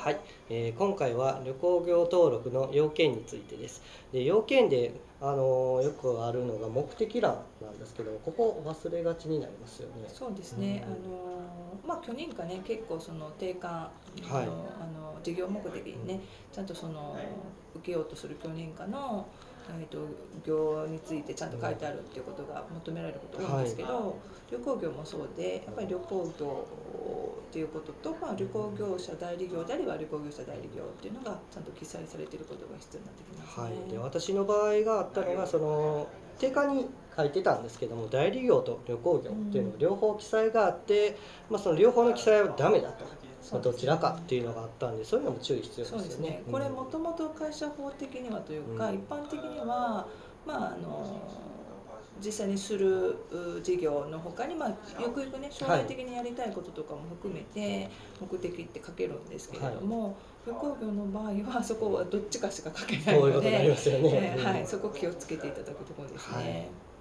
はい、今回は旅行業登録の要件についてです。で要件で、よくあるのが目的欄なんですけど、ここ忘れがちになりますよね。 そうですね、許認可ね、結構その定款の、 はい、 事業目的にね、ちゃんとその受けようとする許認可の、業についてちゃんと書いてあるっていうことが求められることが多いんはい、 ですけど、旅行業もそうで、やっぱり旅行業っていうことと、旅行業者代理業であれば旅行業者代理業っていうのがちゃんと記載されていることが必要になってきますね。 はい。で私の場合があったのが、定款に書いてたんですけども、代理業と旅行業っていうのが両方記載があって、その両方の記載はダメだと。どちらかっていうのがあったんで、そういうのも注意必要ですよね。 これもともと会社法的にはというか、一般的には、実際にする事業のほかに、よくよくね、将来的にやりたいこととかも含めて目的って書けるんですけれども、旅行業の場合はそこはどっちかしか書けないので、そこ気をつけていただくところですね。